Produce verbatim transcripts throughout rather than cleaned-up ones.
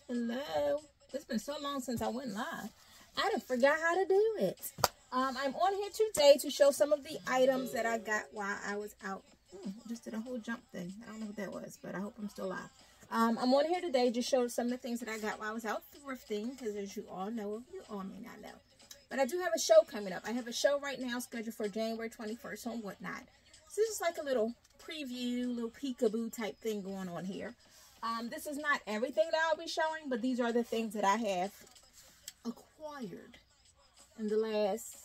Hello. It's been so long since I went live. I done forgot how to do it. Um, I'm on here today to show some of the items that I got while I was out. Hmm, just did a whole jump thing. I don't know what that was, but I hope I'm still live. Um, I'm on here today to show some of the things that I got while I was out thrifting, because as you all know, you all may not know. But I do have a show coming up. I have a show right now scheduled for January twenty-first on WhatNot. So this is like a little preview, little peekaboo type thing going on here. Um, this is not everything that I'll be showing, but these are the things that I have acquired in the last,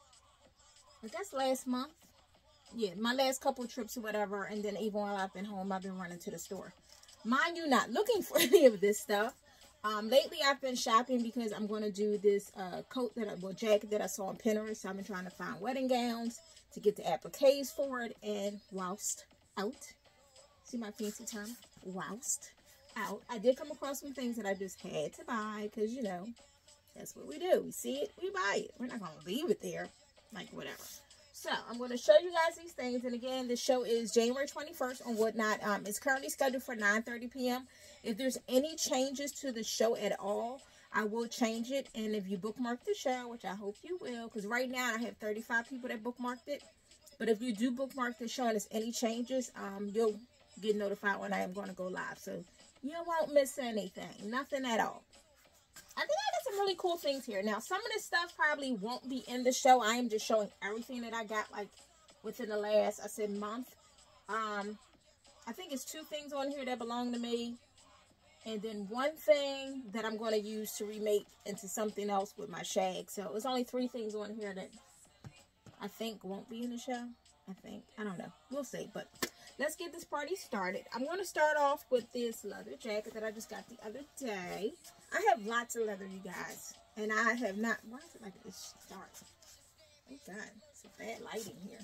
I guess last month. Yeah, my last couple of trips or whatever, and then even while I've been home, I've been running to the store. Mind you, not looking for any of this stuff. Um, lately, I've been shopping because I'm going to do this uh, coat that I, well, jacket that I saw on Pinterest. So I've been trying to find wedding gowns to get the appliques for it, and whilst out, see my fancy term? Whilst out, I did come across some things that I just had to buy because, you know, that's what we do. We see it, we buy it. We're not going to leave it there, like whatever. So, I'm going to show you guys these things. And again, this show is January twenty-first on WhatNot. Um, it's currently scheduled for nine thirty p m If there's any changes to the show at all, I will change it. And if you bookmark the show, which I hope you will, because right now I have thirty-five people that bookmarked it. But if you do bookmark the show and there's any changes, um, you'll get notified when I am going to go live. So, you won't miss anything. Nothing at all. I think I got some really cool things here. Now, some of this stuff probably won't be in the show. I am just showing everything that I got, like, within the last, I said, month. Um, I think it's two things on here that belong to me. And then one thing that I'm going to use to remake into something else with my shag. So, it's only three things on here that I think won't be in the show. I think. I don't know. We'll see. But let's get this party started. I'm going to start off with this leather jacket that I just got the other day. I have lots of leather, you guys. And I have not... Why is it like it's dark? Oh, God. It's a bad lighting here.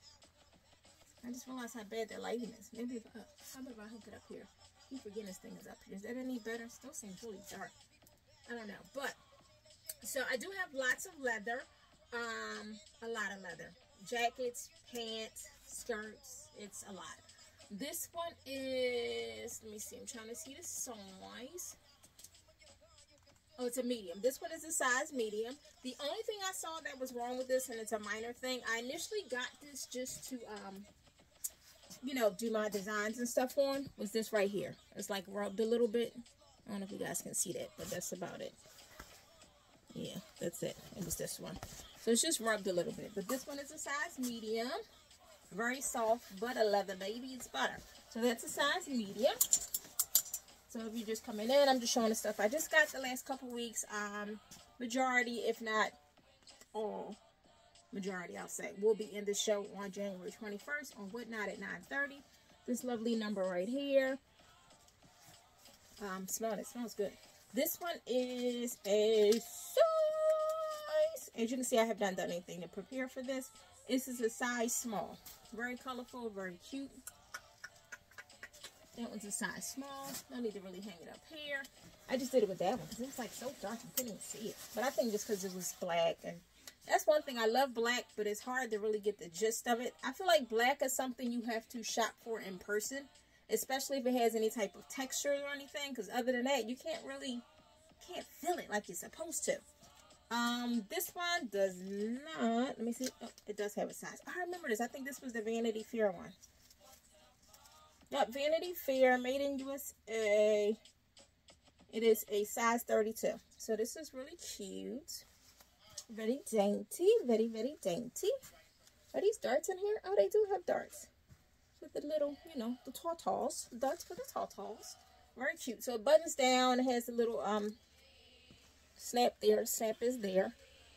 I just realized how bad that lighting is. Maybe if I, how about if I hook it up here? I keep forgetting this thing is up here. Is that any better? Still seems really dark. I don't know. But, so I do have lots of leather. Um, a lot of leather. Jackets, pants, skirts. It's a lot. This one is, let me see, I'm trying to see the size. Oh, it's a medium. This one is a size medium. The only thing I saw that was wrong with this, and it's a minor thing, I initially got this just to, um, you know, do my designs and stuff on, was this right here. It's like rubbed a little bit. I don't know if you guys can see that, but that's about it. Yeah, that's it. It was this one. So it's just rubbed a little bit. But this one is a size medium. Very soft, but a leather, baby. It's butter. So that's a size medium. So if you're just coming in, I'm just showing the stuff I just got the last couple weeks. Um, majority, if not all, majority, I'll say, will be in the show on January twenty-first on WhatNot at nine thirty. This lovely number right here. Um, smell it. It smells good. This one is a size. As you can see, I have not done anything to prepare for this. This is a size small. Very colorful, very cute. That one's a size small. No need to really hang it up here. I just did it with that one because it was like so dark you couldn't even see it. But I think just because it was black. And that's one thing. I love black, but it's hard to really get the gist of it. I feel like black is something you have to shop for in person. Especially if it has any type of texture or anything. Because other than that, you can't really, can't feel it like you're supposed to. Um, this one does not, let me see, oh, it does have a size. I remember this. I think this was the Vanity Fair one. Yep, Vanity Fair, made in U S A. It is a size thirty-two. So this is really cute. Very dainty. Very, very dainty. Are these darts in here? Oh, they do have darts. With the little, you know, the taw-taws. The darts for the taw-taws. Very cute. So it buttons down. It has a little, um, snap there. Snap is there.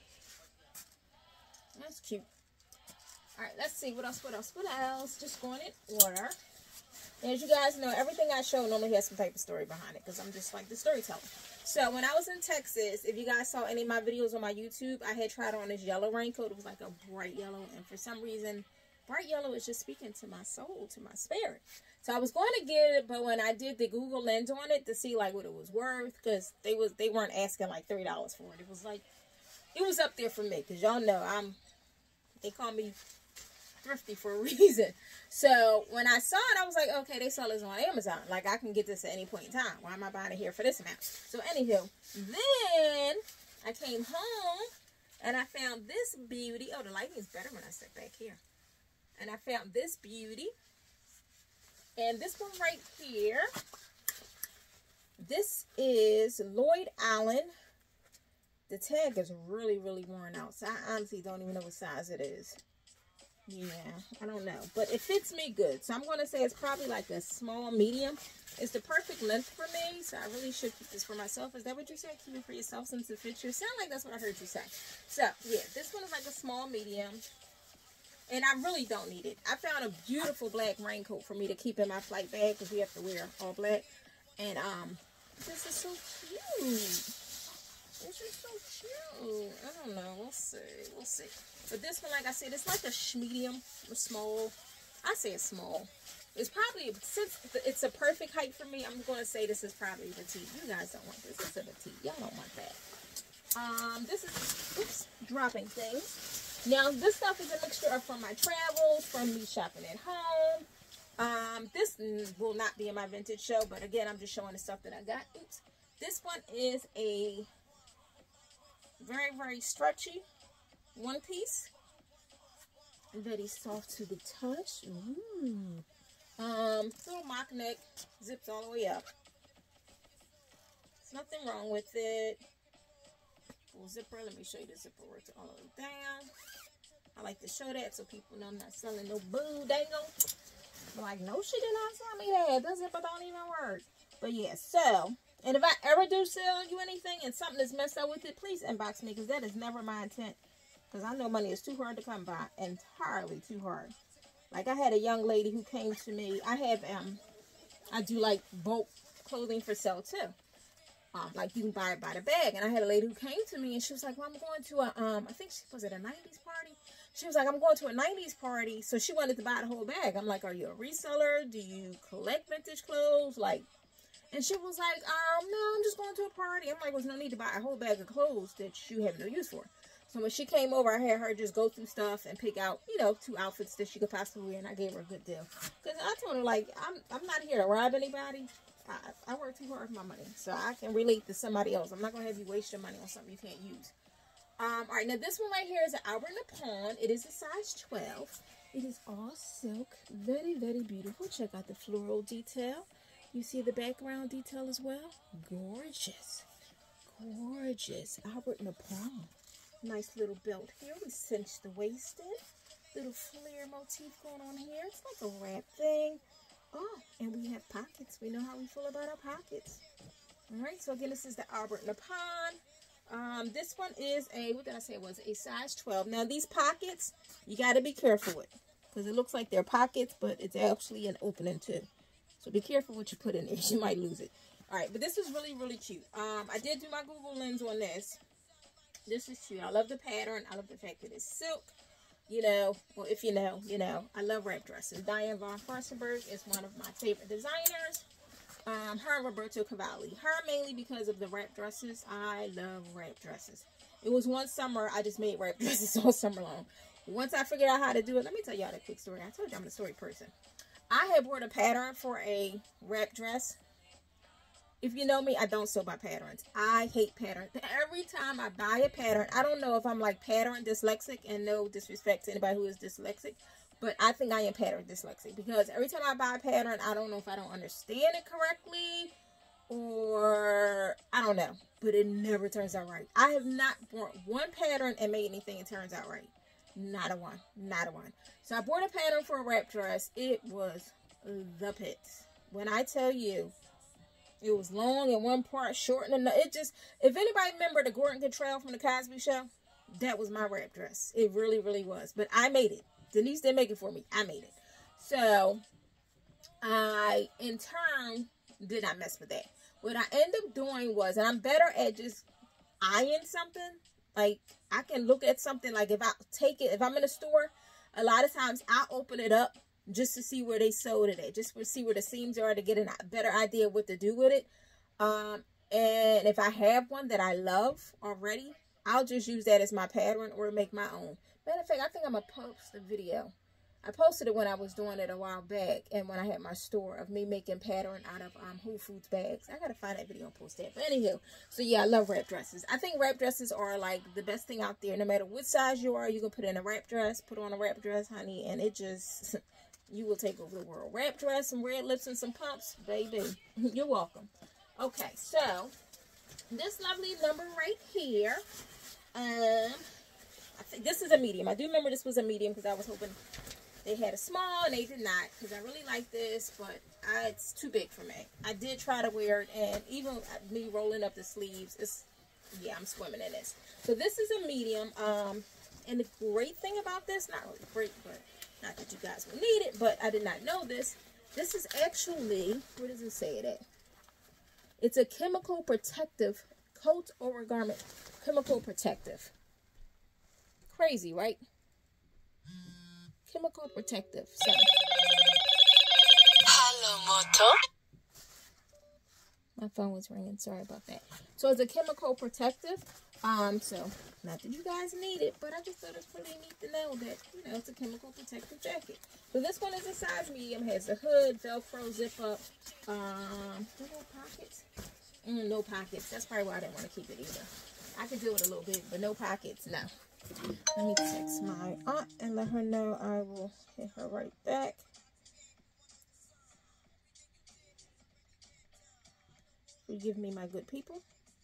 That's cute. Alright, let's see. What else? What else? What else? Just going in order. And as you guys know, everything I show normally has some type of story behind it. Because I'm just like the storyteller. So, when I was in Texas, if you guys saw any of my videos on my YouTube, I had tried on this yellow raincoat. It was like a bright yellow. And for some reason, bright yellow is just speaking to my soul, to my spirit. So I was going to get it, but when I did the Google lens on it to see like what it was worth, because they was they weren't asking like three dollars for it. It was like, it was up there for me, because y'all know I'm, they call me thrifty for a reason. So when I saw it, I was like, okay, they sell this on Amazon. Like, I can get this at any point in time. Why am I buying it here for this amount? So anywho, then I came home and I found this beauty. Oh, the lighting is better when I sit back here. And I found this beauty. And this one right here, this is Lloyd Allen. The tag is really, really worn out. So I honestly don't even know what size it is. Yeah, I don't know. But it fits me good. So I'm going to say it's probably like a small medium. It's the perfect length for me. So I really should keep this for myself. Is that what you said? Keep it for yourself since it fits you? Sound like that's what I heard you say. So, yeah, this one is like a small medium. And I really don't need it. I found a beautiful black raincoat for me to keep in my flight bag because we have to wear all black. And um, this is so cute. This is so cute. I don't know. We'll see. We'll see. But this one, like I said, it's like a sh medium or small. I say it's small. It's probably, since it's a perfect height for me, I'm going to say this is probably petite. You guys don't want this. This is a petite. Y'all don't want that. Um, this is, oops, dropping things. Now, this stuff is a mixture of from my travels, from me shopping at home. Um, this will not be in my vintage show, but again, I'm just showing the stuff that I got. Oops. This one is a very, very stretchy one piece. Very soft to the touch. Ooh. Um, little mock neck, zips all the way up. There's nothing wrong with it. Full zipper. Let me show you the zipper works all the way down. I like to show that so people know I'm not selling no boo dangle. I'm like, no, she did not sell me that. The zipper don't even work. But yeah, so, and if I ever do sell you anything and something is messed up with it, please inbox me because that is never my intent. Because I know money is too hard to come by. Entirely too hard. Like, I had a young lady who came to me. I have, um, I do like bulk clothing for sale too. Um, like you can buy it by the bag. And I had a lady who came to me and she was like, well, I'm going to a, um, I think she was at a nineties party. She was like, I'm going to a nineties party. So she wanted to buy the whole bag. I'm like, are you a reseller? Do you collect vintage clothes? Like, and she was like, um, no, I'm just going to a party. I'm like, well, there's no need to buy a whole bag of clothes that you have no use for. So when she came over, I had her just go through stuff and pick out, you know, two outfits that she could possibly wear. And I gave her a good deal. Because I told her, like, I'm, I'm not here to rob anybody. I, I work too hard for my money. So I can relate to somebody else. I'm not going to have you waste your money on something you can't use. Um, all right, now this one right here is an Albert Napon. It is a size twelve. It is all silk. Very, very beautiful. Check out the floral detail. You see the background detail as well? Gorgeous. Gorgeous. Albert Napon. Nice little belt here. We cinched the waist in. Little flare motif going on here. It's like a wrap thing. Oh, and we have pockets. We know how we feel about our pockets. All right, so again, this is the Albert Napon. Um, this one is a, what did I say it was? A size twelve. Now, these pockets, you got to be careful with. Because it looks like they're pockets, but it's actually an opening too. So be careful what you put in there. You might lose it. All right, but this is really, really cute. Um, I did do my Google lens on this. This is cute. I love the pattern. I love the fact that it's silk. You know, well, if you know, you know, I love wrap dresses. Diane von Furstenberg is one of my favorite designers. Um, her and Roberto Cavalli. Her mainly because of the wrap dresses. I love wrap dresses. It was one summer, I just made wrap dresses all summer long. Once I figured out how to do it, let me tell y'all that quick story. I told you I'm a story person. I had bought a pattern for a wrap dress. If you know me, I don't sew by patterns. I hate patterns. Every time I buy a pattern, I don't know if I'm like pattern dyslexic, and no disrespect to anybody who is dyslexic, but I think I am pattern dyslexic because every time I buy a pattern, I don't know if I don't understand it correctly or I don't know, but it never turns out right. I have not bought one pattern and made anything it turns out right. Not a one. Not a one. So I bought a pattern for a wrap dress. It was the pits. When I tell you, it was long in one part, short in another. It just, if anybody remember the Gordon Cottrell from the Cosby Show, that was my wrap dress. It really, really was. But I made it. Denise didn't make it for me. I made it. So, I, in turn, did not mess with that. What I ended up doing was, and I'm better at just eyeing something. Like, I can look at something, like if I take it, if I'm in a store, a lot of times I open it up just to see where they sewed it at, just to see where the seams are to get a better idea of what to do with it. Um, and if I have one that I love already, I'll just use that as my pattern or make my own. Matter of fact, I think I'm going to post a video. I posted it when I was doing it a while back, and when I had my store of me making pattern out of um, Whole Foods bags. I gotta find that video and post that. But anywho, so yeah, I love wrap dresses. I think wrap dresses are like the best thing out there. No matter what size you are, you can put in a wrap dress, put on a wrap dress, honey, and it just, you will take over the world. Wrap dress, some red lips, and some pumps, baby. You're welcome. Okay, so this lovely number right here, um, I think this is a medium. I do remember this was a medium because I was hoping they had a small, and they did not, because I really like this, but I, it's too big for me. I did try to wear it, and even me rolling up the sleeves, it's, yeah, I'm swimming in this. So this is a medium, um, and the great thing about this, not really great, but not that you guys will need it, but I did not know this. This is actually, where does it say it at? It's a chemical protective coat over garment, chemical protective. Crazy, right? Chemical protective. So. Hello, Moto. My phone was ringing. Sorry about that. So it's a chemical protective. Um, so not that you guys need it, but I just thought it's pretty neat to know that, you know, it's a chemical protective jacket. So this one is a size medium. Has the hood, Velcro, zip up. Um, no pockets. Mm, no pockets. That's probably why I didn't want to keep it either. I could do it a little bit, but no pockets. No. Let me text my aunt and let her know I will hit her right back. Forgive me, my good people.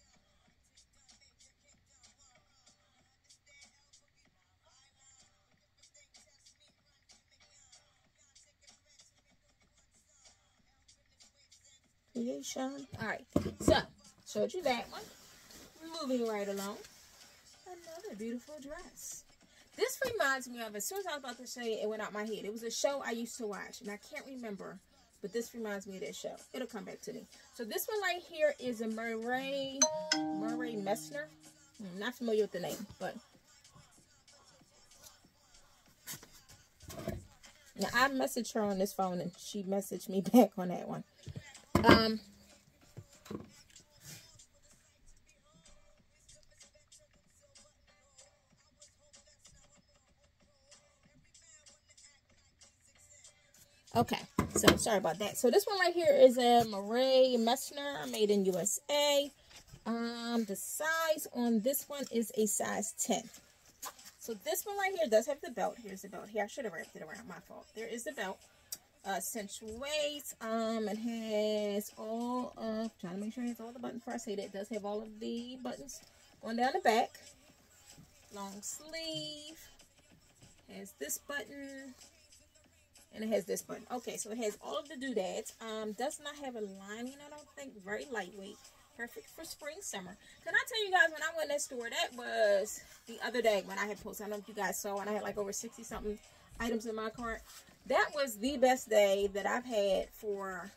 Creation. All right. So, showed you that one. Moving right along. Another beautiful dress. This reminds me of, as soon as I was about to say it, it went out my head. It was a show I used to watch, and I can't remember, but this reminds me of that show. It'll come back to me. So this one right here is a Murray, Murray Messner. I'm not familiar with the name, but now I messaged her on this phone, and she messaged me back on that one. Um. Okay, so sorry about that. So this one right here is a Murray Messner, made in U S A. Um, the size on this one is a size ten. So this one right here does have the belt. Here's the belt here. I should have wrapped it around. My fault. There is the belt. Uh, cinch waist. Um, it has all of, trying to make sure it has all the buttons before I say that. It does have all of the buttons going down the back. Long sleeve. Has this button. And it has this button. Okay, so it has all of the doodads. Um, does not have a lining, I don't think. Very lightweight. Perfect for spring, summer. Can I tell you guys, when I went in that store, that was the other day when I had posted. I don't know if you guys saw, and I had like over sixty something items in my cart. That was the best day that I've had for,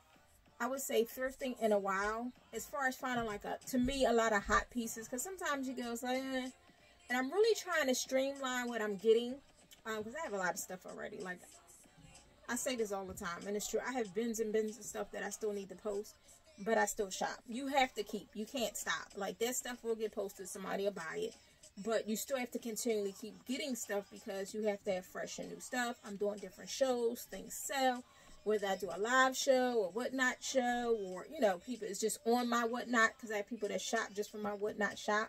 I would say, thrifting in a while. As far as finding like a, to me, a lot of hot pieces. Because sometimes you go, it's like, eh. And I'm really trying to streamline what I'm getting. Um, because I have a lot of stuff already. Like, I say this all the time, and it's true. I have bins and bins of stuff that I still need to post, but I still shop. You have to keep. You can't stop. Like, that stuff will get posted. Somebody will buy it. But you still have to continually keep getting stuff because you have to have fresh and new stuff. I'm doing different shows. Things sell. Whether I do a live show or WhatNot show, or, you know, people, it's just on my WhatNot, because I have people that shop just from my WhatNot shop.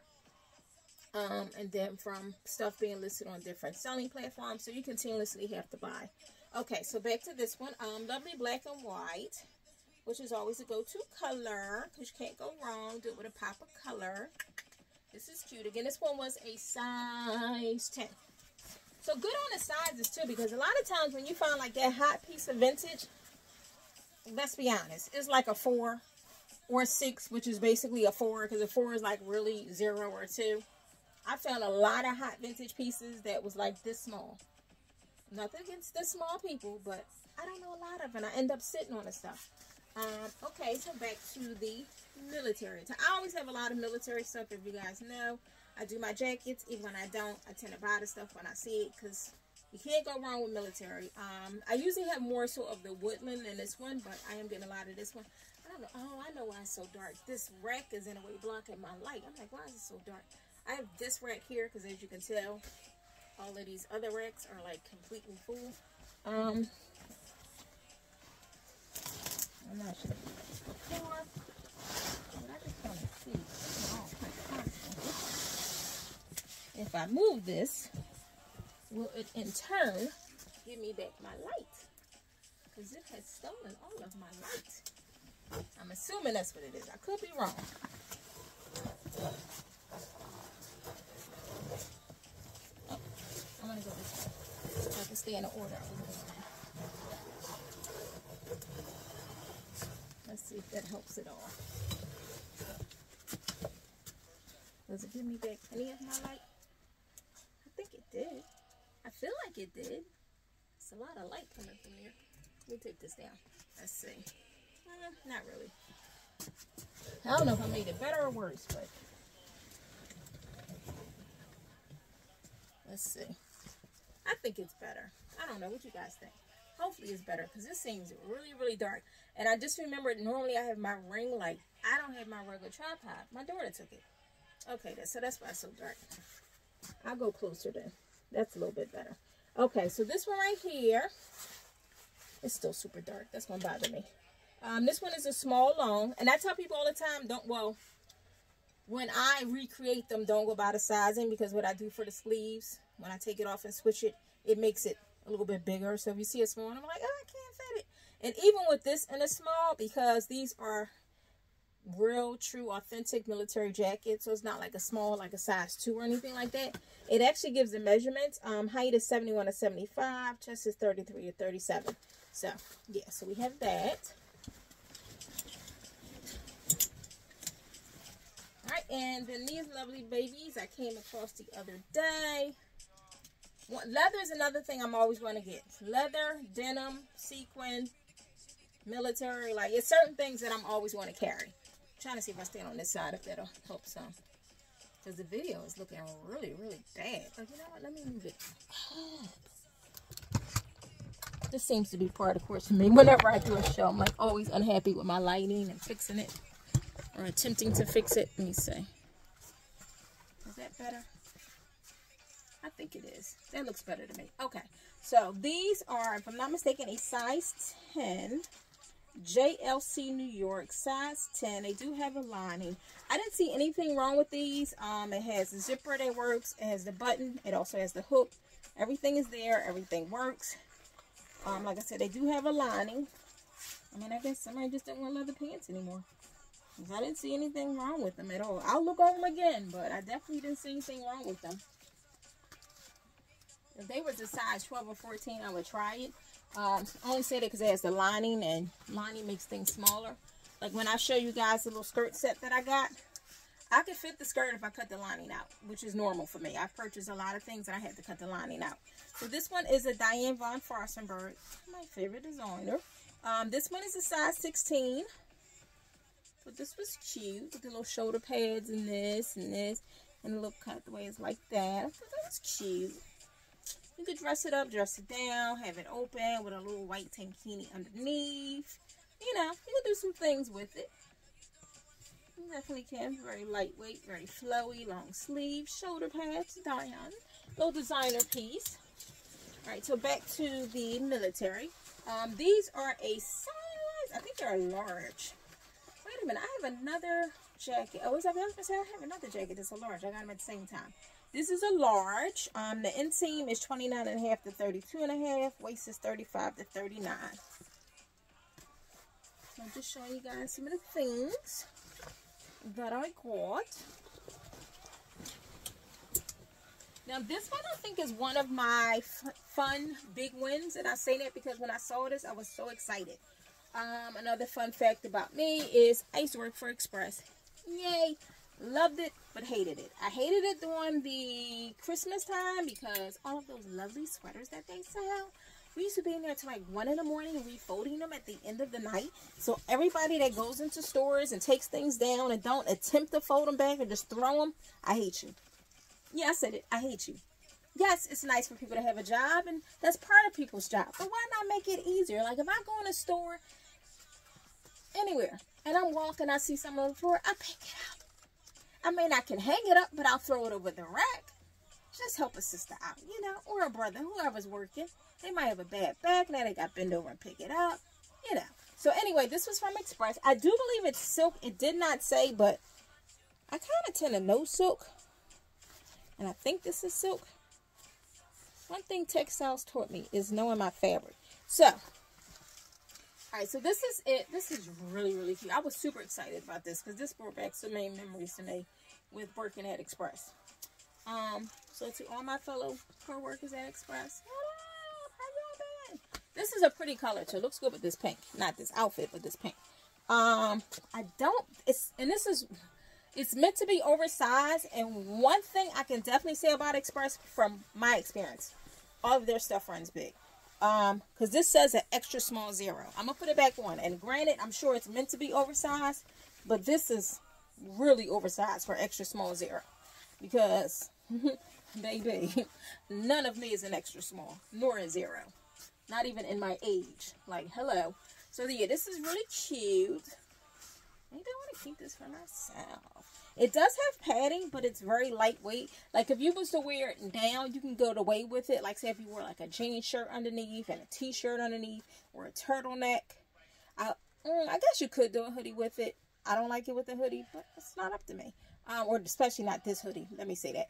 Um, and then from stuff being listed on different selling platforms. So you continuously have to buy. Okay, so back to this one. Um, lovely black and white, which is always a go-to color, because you can't go wrong. Do it with a pop of color. This is cute. Again, this one was a size ten. So good on the sizes, too, because a lot of times when you find like that hot piece of vintage, let's be honest, it's like a four or a six, which is basically a four, because a four is like really zero or two. I found a lot of hot vintage pieces that was like this small. Nothing against the small people, but I don't know a lot of them. I end up sitting on the stuff. Um, okay, so back to the military. So I always have a lot of military stuff, if you guys know. I do my jackets. Even when I don't, I tend to buy the stuff when I see it, because you can't go wrong with military. Um, I usually have more so of the woodland than this one, but I am getting a lot of this one. I don't know. Oh, I know why it's so dark. This rack is in a way blocking my light. I'm like, why is it so dark? I have this rack here, because as you can tell, All of these other racks are like completely full. Um, I'm not sure before, but I just want to see. If I move this, will it in turn give me back my light? Because it has stolen all of my light. I'm assuming that's what it is. I could be wrong. Oh, I'm going to go this way so I can stay in the order. Let's see if that helps at all. Does it give me back any of my light? I think it did. I feel like it did. It's a lot of light coming from there. Let me take this down. Let's see. Uh, not really. I don't know if I made it better or worse, but let's see. I think it's better. I don't know what you guys think. Hopefully it's better because this seems really, really dark. And I just remembered normally I have my ring light. I don't have my regular tripod. My daughter took it. Okay, so that's why it's so dark. I'll go closer then. That's a little bit better. Okay, so this one right here, it's still super dark. That's going to bother me. Um, this one is a small long. And I tell people all the time, don't, well, when I recreate them, don't go by the sizing. Because what I do for the sleeves, when I take it off and switch it, it makes it a little bit bigger. So if you see a small one, I'm like, oh, I can't fit it. And even with this in a small, because these are real, true, authentic military jackets. So it's not like a small, like a size two or anything like that. It actually gives the measurements. Um, height is seventy-one to seventy-five. Chest is thirty-three to thirty-seven. So, yeah. So we have that. Alright, and then these lovely babies I came across the other day. Leather is another thing I'm always going to get. Leather, denim, sequin, military. Like, it's certain things that I'm always going to carry. I'm trying to see if I stand on this side, if that'll help some. Because the video is looking really, really bad. Like, you know what? Let me move it up. This seems to be part of the course for me. Whenever I do a show, I'm like always unhappy with my lighting and fixing it. Or attempting to fix it. Let me see. Is that better? I think it is. That looks better to me. Okay. So these are, if I'm not mistaken, a size ten. J L C New York, size ten. They do have a lining. I didn't see anything wrong with these. Um, it has the zipper that works. It has the button. It also has the hook. Everything is there. Everything works. Um, like I said, they do have a lining. I mean, I guess somebody just didn't want leather pants anymore. I didn't see anything wrong with them at all. I'll look over them again, but I definitely didn't see anything wrong with them. If they was a size twelve or fourteen, I would try it. Um, I only say that because it has the lining, and lining makes things smaller. Like when I show you guys the little skirt set that I got, I could fit the skirt if I cut the lining out, which is normal for me. I purchased a lot of things and I had to cut the lining out. So this one is a Diane von Furstenberg, my favorite designer. Um, this one is a size sixteen. But this was cute with the little shoulder pads and this and this and the little cutaways like that. I thought that was cute. You could dress it up, dress it down, have it open with a little white tankini underneath. You know, you can do some things with it. You definitely can. Very lightweight, very flowy, long sleeve, shoulder pads, Diane. Little designer piece. Alright, so back to the military. Um, these are a size, I think they're a large. Wait a minute, I have another jacket. Oh, is that, I was gonna say I have another jacket that's a large. I got them at the same time. This is a large. Um, the inseam is twenty-nine and a half to thirty-two and a half. Waist is thirty-five to thirty-nine. So I'm just showing you guys some of the things that I got. Now this one I think is one of my fun big wins, and I say that because when I saw this I was so excited. Um, another fun fact about me is I used to work for Express. Yay! Loved it, but hated it. I hated it during the Christmas time because all of those lovely sweaters that they sell, we used to be in there till like one in the morning refolding them at the end of the night. So everybody that goes into stores and takes things down and don't attempt to fold them back or just throw them, I hate you. Yeah, I said it. I hate you. Yes, it's nice for people to have a job, and that's part of people's job. But why not make it easier? Like if I go in a store anywhere and I'm walking, I see something on the floor, I pick it up. I mean, I can hang it up, but I'll throw it over the rack. just help a sister out, you know, or a brother, whoever's working. They might have a bad back. Now they got to bend over and pick it up, you know. So anyway, this was from Express. I do believe it's silk. It did not say, but I kind of tend to know silk. And I think this is silk. One thing textiles taught me is knowing my fabric. So, all right, so this is it. This is really, really cute. I was super excited about this because this brought back so many memories to me with working at Express. Um, so to all my fellow co-workers at Express, how y'all been? This is a pretty color too. Looks good with this pink. Not this outfit, but this pink. Um, I don't, it's, and this is, it's meant to be oversized. And one thing I can definitely say about Express from my experience, all of their stuff runs big. Um, because this says an extra small zero. I'm gonna put it back on. And granted, I'm sure it's meant to be oversized, but this is really oversized for extra small zero. Because, baby, none of me is an extra small, nor a zero. Not even in my age. Like, hello. So, yeah, this is really cute. Maybe I want to keep this for myself. It does have padding, but it's very lightweight. Like, if you was to wear it down, you can go the way with it. Like, say if you wore, like, a jean shirt underneath and a t-shirt underneath or a turtleneck. I, mm, I guess you could do a hoodie with it. I don't like it with a hoodie, but it's not up to me. Um, or especially not this hoodie. Let me say that.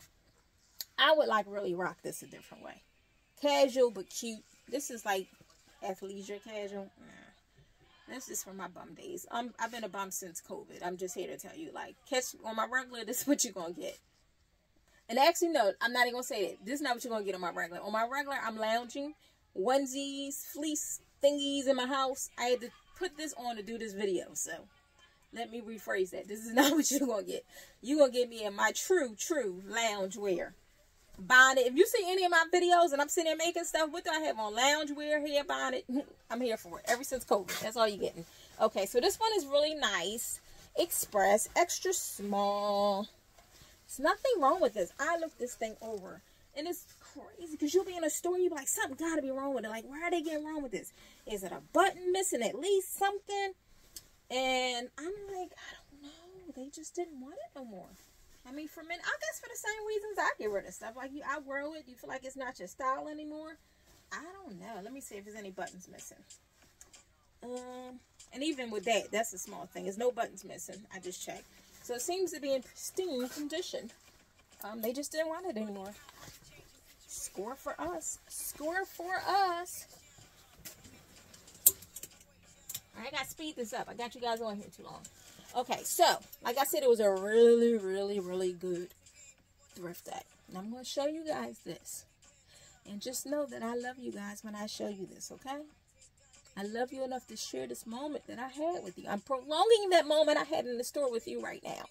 I would, like, really rock this a different way. Casual, but cute. This is, like, athleisure casual. Nah. This is from my bum days. Um, I've been a bum since COVID. I'm just here to tell you, like, catch on my regular, this is what you're going to get. And actually, no, I'm not even going to say that. This is not what you're going to get on my regular. On my regular, I'm lounging, onesies, fleece thingies in my house. I had to put this on to do this video, so let me rephrase that. This is not what you're going to get. You're going to get me in my true, true lounge wear. Bonnet. If you see any of my videos and I'm sitting there making stuff, what do I have on? Lounge wear, hair bonnet. I'm here for it. Ever since COVID. That's all you're getting. Okay, so this one is really nice. Express. Extra small. There's nothing wrong with this. I looked this thing over. And it's crazy because you'll be in a store, you'll be like, something got to be wrong with it. Like, why are they getting wrong with this? Is it a button missing at least something? And I'm like, I don't know. They just didn't want it no more. I mean, for men, I guess for the same reasons I get rid of stuff. Like, you outgrow it. You feel like it's not your style anymore. I don't know. Let me see if there's any buttons missing. Um, and even with that, that's a small thing. There's no buttons missing. I just checked. So it seems to be in pristine condition. Um, they just didn't want it anymore. Score for us. Score for us. All right, I got to speed this up. I got you guys on here too long. Okay, so, like I said, it was a really, really, really good thrift day. And I'm going to show you guys this. And just know that I love you guys when I show you this, okay? I love you enough to share this moment that I had with you. I'm prolonging that moment I had in the store with you right now.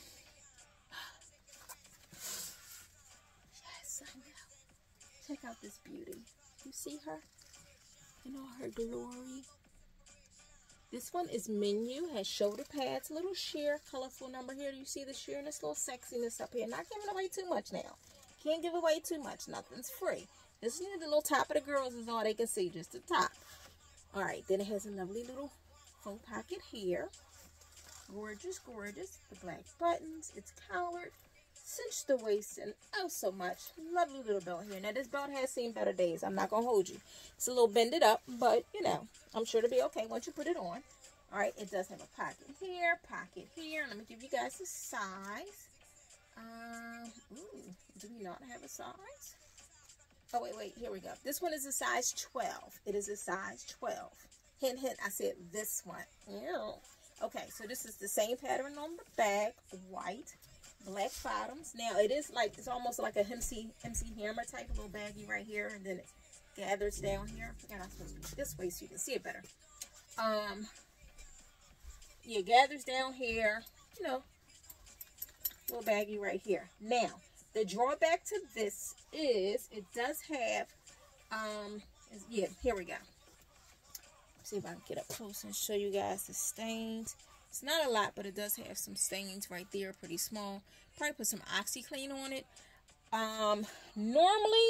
Yes, I know. Check out this beauty. You see her? In all her glory. This one is menu, has shoulder pads, little sheer, colorful number here. Do you see the sheer and this little sexiness up here? Not giving away too much now. Can't give away too much. Nothing's free. This is the little top of the girls is all they can see, just the top. All right, then it has a lovely little faux pocket here. Gorgeous, gorgeous. The black buttons. It's collared. Cinched the waist and oh so much. Lovely little belt here. Now this belt has seen better days. I'm not going to hold you. It's a little bended up, but you know, I'm sure it'll be okay once you put it on. All right, it does have a pocket here, pocket here. Let me give you guys the size. Um, ooh, do we not have a size? Oh, wait, wait, here we go. This one is a size twelve. It is a size twelve. Hint, hint, I said this one. Ew. Okay, so this is the same pattern on the back, white. Black bottoms. Now it is like, it's almost like a M C M C Hammer type, a little baggy right here, and then it gathers down here. I forgot I'm supposed to be this way so you can see it better. Um, yeah, gathers down here, you know, a little baggy right here. Now, the drawback to this is it does have, um, yeah, here we go. Let's see if I can get up close and show you guys the stains. It's not a lot, but it does have some stains right there, pretty small. Probably put some OxyClean on it. Um, normally,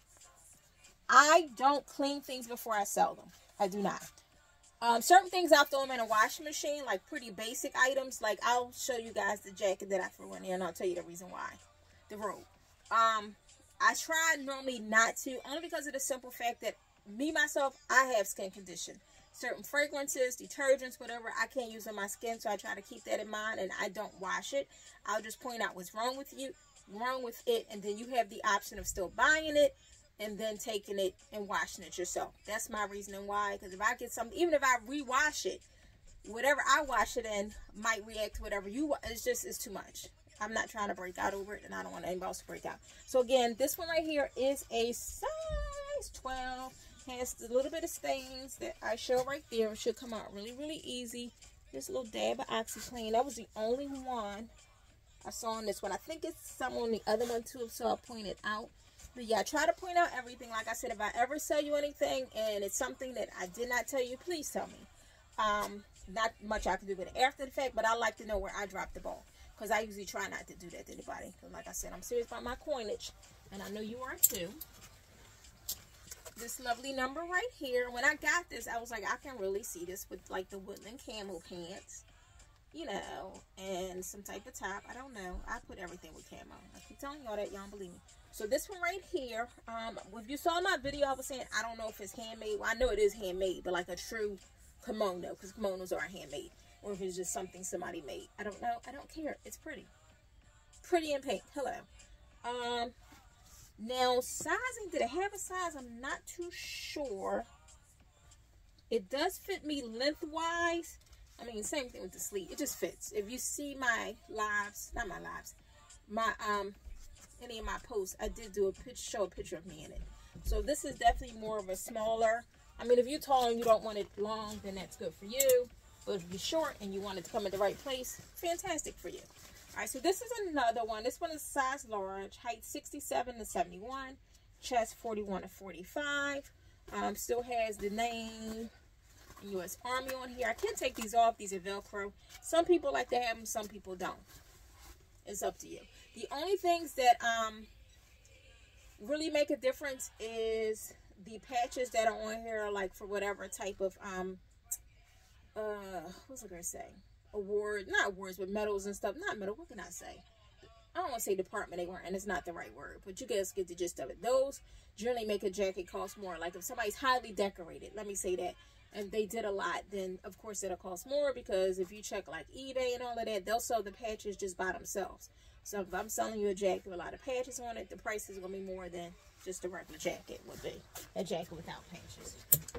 I don't clean things before I sell them. I do not. Um, certain things I'll throw them in a washing machine, like pretty basic items. Like I'll show you guys the jacket that I threw in there, and I'll tell you the reason why. The robe. Um, I try normally not to, only because of the simple fact that me, myself, I have skin condition. Certain fragrances, detergents, whatever, I can't use on my skin, so I try to keep that in mind, and I don't wash it. I'll just point out what's wrong with you, wrong with it, and then you have the option of still buying it and then taking it and washing it yourself. That's my reasoning why, because if I get something, even if I rewash it, whatever I wash it in might react to whatever you, it's just, it's too much. I'm not trying to break out over it, and I don't want anybody else to break out. So again, this one right here is a size twelve. Has a little bit of stains that I show right there. It should come out really, really easy. Just a little dab of OxyClean. That was the only one I saw on this one. I think it's some on the other one too, so I'll point it out. But yeah, I try to point out everything. Like I said, if I ever sell you anything and it's something that I did not tell you, please tell me. Um, not much I can do with it after the fact, but I like to know where I dropped the ball. Because I usually try not to do that to anybody. Because like I said, I'm serious about my coinage. And I know you are too. This lovely number right here. When I got this, I was like, I can really see this with like the woodland camo pants. You know. And some type of top. I don't know. I put everything with camo. I keep telling y'all that. Y'all don't believe me. So this one right here. Um, if you saw my video, I was saying, I don't know if it's handmade. Well, I know it is handmade. But like a true kimono. Because kimonos are handmade. Or if it's just something somebody made. I don't know. I don't care. It's pretty. Pretty in pink. Hello. Um, now, sizing. Did it have a size? I'm not too sure. It does fit me lengthwise. I mean, same thing with the sleeve. It just fits. If you see my lives, not my lives, my, um, any of my posts, I did do a picture, show a picture of me in it. So this is definitely more of a smaller. I mean, if you're tall and you don't want it long, then that's good for you. But if you're short and you want it to come in the right place, fantastic for you. All right, so this is another one. This one is size large, height sixty-seven to seventy-one, chest forty-one to forty-five. Um, still has the name U S Army on here. I can't take these off. These are Velcro. Some people like to have them. Some people don't. It's up to you. The only things that um really make a difference is the patches that are on here, like for whatever type of um. Uh, what's I gonna say? Award, not awards, but medals and stuff. Not medal. What can I say? I don't want to say department they weren't, and it's not the right word, but you guys get the gist of it. Those generally make a jacket cost more. Like if somebody's highly decorated, let me say that, and they did a lot, then of course it'll cost more, because if you check like eBay and all of that, they'll sell the patches just by themselves. So if I'm selling you a jacket with a lot of patches on it, the price is gonna be more than just a regular jacket would be. A jacket without patches.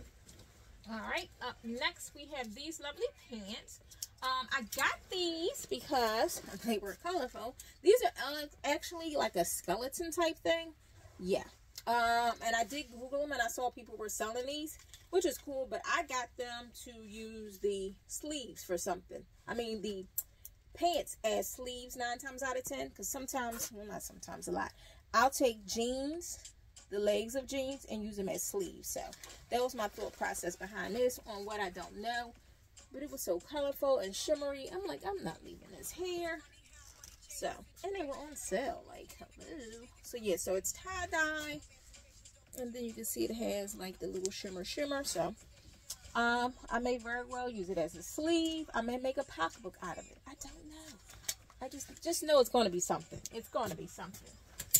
All right, up next we have these lovely pants. Um, I got these because they were colorful. These are actually like a skeleton type thing. Yeah. Um, and I did Google them and I saw people were selling these, which is cool. But I got them to use the sleeves for something. I mean, the pants as sleeves nine times out of ten. Because sometimes, well, not sometimes, a lot. I'll take jeans, the legs of jeans, and use them as sleeves. So that was my thought process behind this on what I don't know. But it was so colorful and shimmery. I'm like, I'm not leaving this here. So, and they were on sale. Like, hello. So yeah, so it's tie-dye. And then you can see it has like the little shimmer shimmer. So, um, I may very well use it as a sleeve. I may make a pocketbook out of it. I don't know. I just, just know it's going to be something. It's going to be something.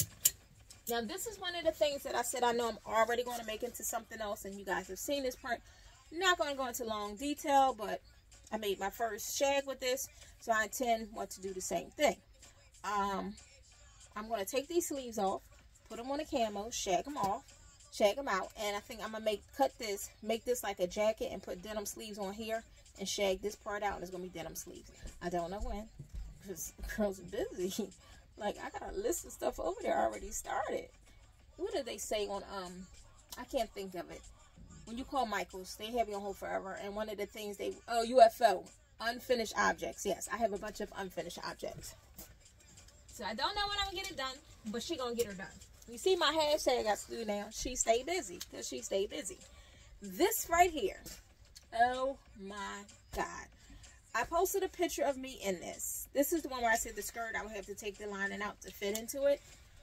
Now, this is one of the things that I said I know I'm already going to make into something else. And you guys have seen this part. Not going to go into long detail, but I made my first shag with this, so I intend what to do the same thing. Um, I'm going to take these sleeves off, put them on a camo, shag them off, shag them out, and I think I'm going to make cut this, make this like a jacket, and put denim sleeves on here, and shag this part out, and it's going to be denim sleeves. I don't know when, because girls are busy. Like, I got a list of stuff over there already started. What did they say on, um, I can't think of it. When you call Michaels, they have you on hold forever. And one of the things they, oh, U F O, unfinished objects. Yes, I have a bunch of unfinished objects. So I don't know when I'm going to get it done, but she going to get her done. You see my hashtag I do now. She stay busy, because she stay busy. This right here. Oh, my God. I posted a picture of me in this. This is the one where I said the skirt, I would have to take the lining out to fit into it.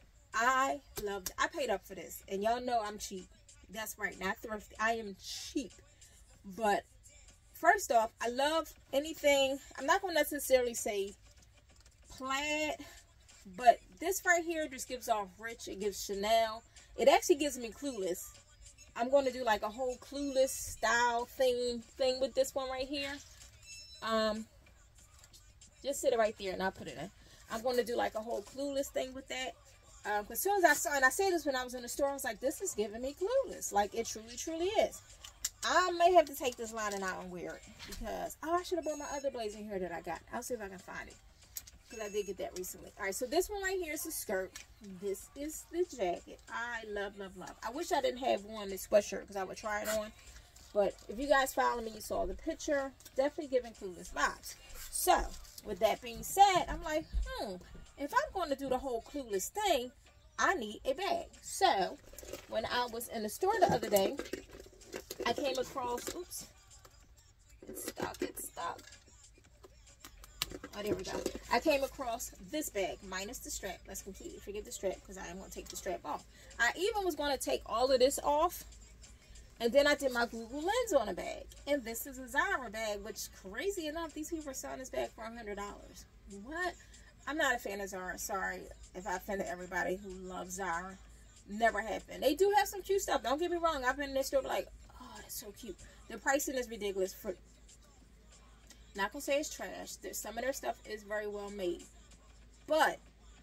I loved it. I paid up for this. And y'all know I'm cheap. That's right, not thrifty. I am cheap. But first off, I love anything. I'm not going to necessarily say plaid, But this right here just gives off rich. It gives Chanel. It actually gives me Clueless. I'm going to do like a whole Clueless style thing thing with this one right here. Um, just sit it right there and I'll put it in. I'm going to do like a whole Clueless thing with that. Um, as soon as I saw, and I said this when I was in the store, I was like, this is giving me Clueless. Like, it truly, truly is. I may have to take this lining out and wear it. Because, oh, I should have brought my other blazer here that I got. I'll see if I can find it. Because I did get that recently. All right, so this one right here is the skirt. This is the jacket. I love, love, love. I wish I didn't have one, this sweatshirt, because I would try it on. But if you guys follow me, you saw the picture. Definitely giving Clueless vibes. So, with that being said, I'm like, hmm, if I'm going to do the whole Clueless thing, I need a bag. So, when I was in the store the other day, I came across, oops, it's stuck, it's stuck. Oh, there we go. I came across this bag, minus the strap. Let's completely forget the strap, because I am going to take the strap off. I even was going to take all of this off, and then I did my Google Lens on a bag. And this is a Zara bag, which, crazy enough, these people are selling this bag for one hundred dollars. What? I'm not a fan of Zara. Sorry if I offended everybody who loves Zara. Never have been. They do have some cute stuff. Don't get me wrong. I've been in this store like, oh, that's so cute. The pricing is ridiculous. For not gonna say it's trash. There's, some of their stuff is very well made. But,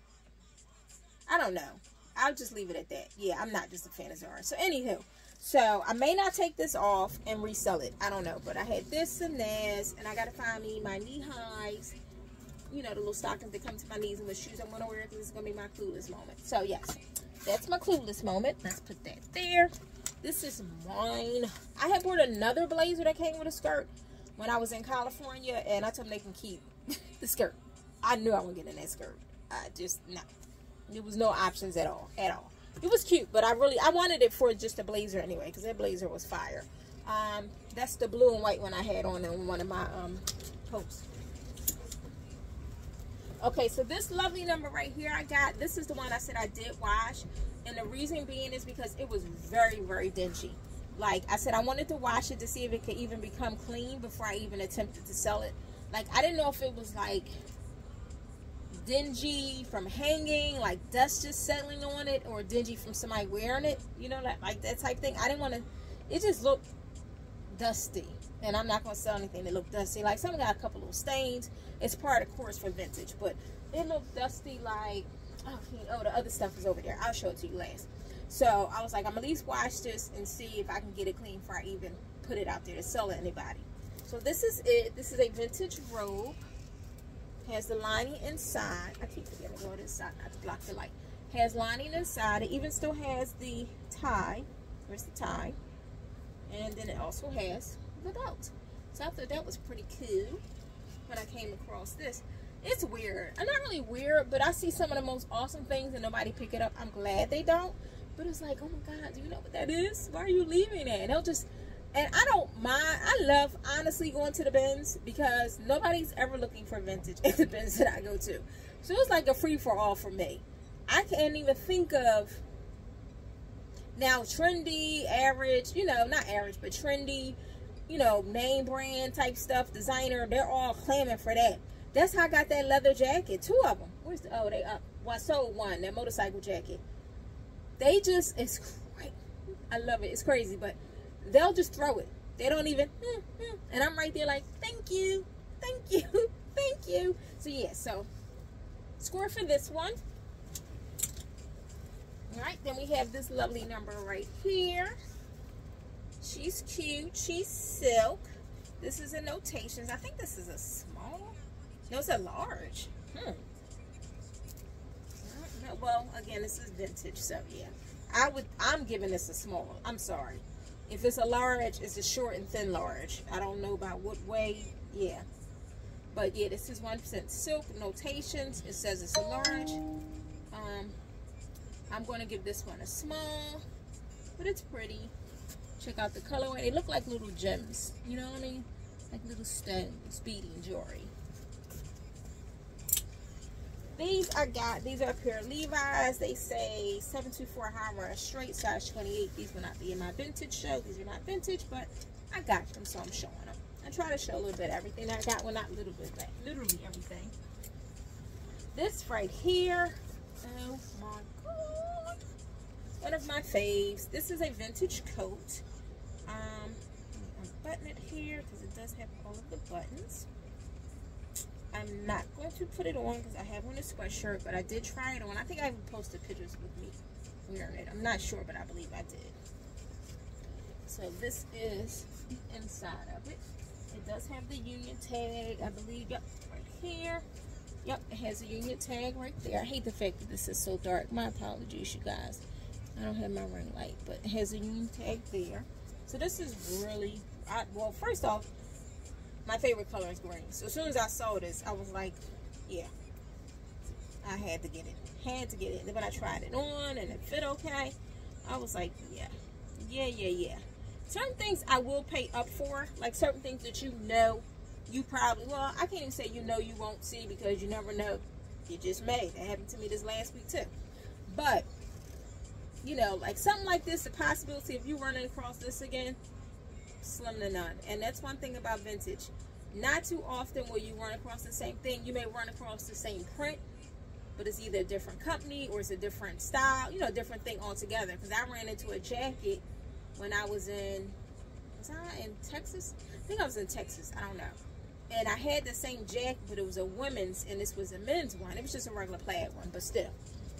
I don't know. I'll just leave it at that. Yeah, I'm not just a fan of Zara. So, anywho. So, I may not take this off and resell it. I don't know. But I had this and this. And I gotta find me my knee highs. You know, the little stockings that come to my knees and the shoes I'm going to wear, because this is going to be my Clueless moment. So, yes, that's my Clueless moment. Let's put that there. This is mine. I had bought another blazer that came with a skirt when I was in California, and I told them they can keep the skirt. I knew I wasn't getting that skirt. I just, no. There was no options at all, at all. It was cute, but I really, I wanted it for just a blazer anyway, because that blazer was fire. Um, that's the blue and white one I had on in one of my um, posts. Okay, so this lovely number right here I got, this is the one I said I did wash. And the reason being is because it was very, very dingy. Like I said, I wanted to wash it to see if it could even become clean before I even attempted to sell it. Like, I didn't know if it was like dingy from hanging, like dust just settling on it, or dingy from somebody wearing it. You know, that, like that type thing. I didn't want to, it just looked dusty. And I'm not going to sell anything that looked dusty. Like, some got a couple little stains. It's part of course for vintage. But it looked dusty like, oh, oh, the other stuff is over there. I'll show it to you last. So, I was like, I'm at least wash this and see if I can get it clean before I even put it out there to sell it to anybody. So, this is it. This is a vintage robe. Has the lining inside. I keep forgetting to go to this side not to block the light. Has lining inside. It even still has the tie. Where's the tie? And then it also has the belt. So I thought that was pretty cool when I came across this. It's weird. I'm not really weird, but I see some of the most awesome things and nobody pick it up. I'm glad they don't. But it's like, oh my God, do you know what that is? Why are you leaving that? And they'll just, and I don't mind. I love, honestly, going to the bins because nobody's ever looking for vintage at the bins that I go to. So it's like a free-for-all for me. I can't even think of, now, trendy, average, you know, not average, but trendy, you know, name brand type stuff, designer, they're all clamoring for that. That's how I got that leather jacket. Two of them. Where's the, oh, they up. Well, I sold one, that motorcycle jacket. They just, it's great. I love it. It's crazy, but they'll just throw it. They don't even, mm, mm, and I'm right there like, thank you, thank you, thank you. So, yeah, so, score for this one. All right, then we have this lovely number right here. She's cute. She's silk. This is a notations. I think this is a small. No, it's a large. Hmm. No, well, again, this is vintage, so yeah. I would. I'm giving this a small. I'm sorry. If it's a large, it's a short and thin large. I don't know about what way. Yeah. But yeah, this is one percent silk. Notations. It says it's a large. Um. I'm going to give this one a small, but it's pretty. Check out the colorway. They look like little gems. You know what I mean? Like little stones, beading jewelry. These I got. These are a pair of Levi's. They say seven two four high rise straight, size twenty-eight. These will not be in my vintage show. These are not vintage, but I got them, so I'm showing them. I try to show a little bit of everything I got. Well, not a little bit, but literally everything. This right here, oh my god, one of my faves. This is a vintage coat. Um, unbutton it here because it does have all of the buttons. I'm not going to put it on because I have on a sweatshirt, but I did try it on. I think I even posted pictures with me wearing it. I'm not sure, but I believe I did. So this is the inside of it. It does have the union tag, I believe, yep, right here. Yep, it has a union tag right there. I hate the fact that this is so dark. My apologies, you guys. I don't have my ring light, but it has a union tag there. So this is really, I, well, first off, my favorite color is green. So as soon as I saw this, I was like, yeah, I had to get it. Had to get it. And then when I tried it on and it fit okay, I was like, yeah, yeah, yeah, yeah. Certain things I will pay up for, like certain things that you know you probably, well, I can't even say you know you won't see because you never know. You just may. That happened to me this last week too. But, you know, like something like this, the possibility of you running across this again, slim to none. And that's one thing about vintage. Not too often will you run across the same thing. You may run across the same print, but it's either a different company or it's a different style, you know, a different thing altogether. Because I ran into a jacket when I was in, was I in Texas? I think I was in Texas. I don't know. And I had the same jacket, but it was a women's, and this was a men's one. It was just a regular plaid one, but still.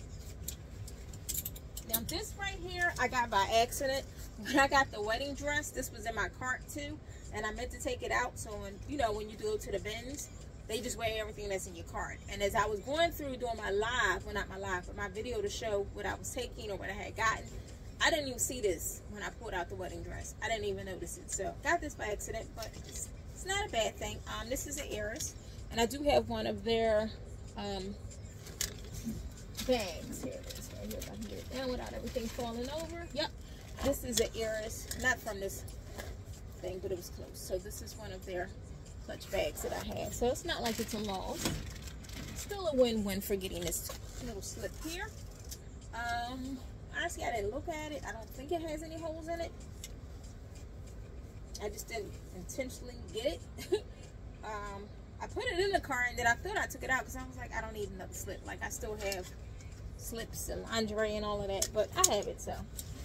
Now this right here, I got by accident. When I got the wedding dress, this was in my cart too, and I meant to take it out. So when, you know, when you go to the bins, they just weigh everything that's in your cart. And as I was going through doing my live, well not my live, but my video to show what I was taking or what I had gotten, I didn't even see this when I pulled out the wedding dress. I didn't even notice it. So got this by accident, but it's, it's not a bad thing. Um, this is an Heiress, and I do have one of their um, bags. Here it is, right here. If I can get it down without everything falling over. Yep, this is an Heiress, not from this thing, but it was close. So this is one of their clutch bags that I have. So it's not like it's a loss. Still a win-win for getting this little slip here. Um, honestly, I didn't look at it. I don't think it has any holes in it. I just didn't intentionally get it. um, I put it in the car and then I thought I took it out because I was like, I don't need another slip. Like I still have slips and lingerie and all of that, but I have it, so.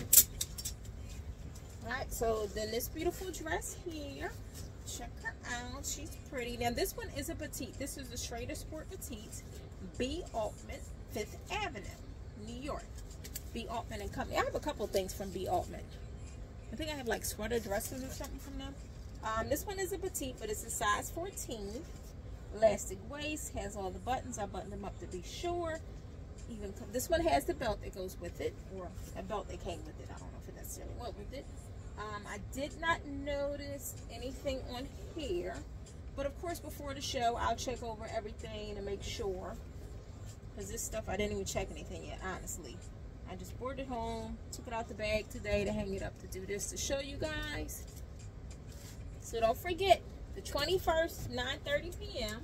Alright, so then this beautiful dress here. Check her out. She's pretty. Now this one is a petite. This is a Schrader Sport Petite. B. Altman, Fifth Avenue, New York. B. Altman and Company. I have a couple things from B. Altman. I think I have like sweater dresses or something from them. Um, this one is a petite, but it's a size fourteen. Elastic waist, has all the buttons. I buttoned them up to be sure. Even this one has the belt that goes with it, or a belt that came with it. I don't know if it necessarily went with it. Um, I did not notice anything on here, but of course before the show I'll check over everything to make sure, because this stuff I didn't even check anything yet, honestly. I just brought it home, took it out the bag today to hang it up to do this to show you guys. So don't forget, the twenty-first, nine thirty p m